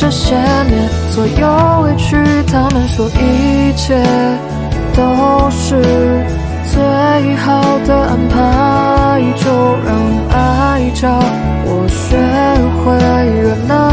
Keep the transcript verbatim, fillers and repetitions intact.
熄灭所有委屈，他们说一切都是最好的安排，就让爱教我学会原谅。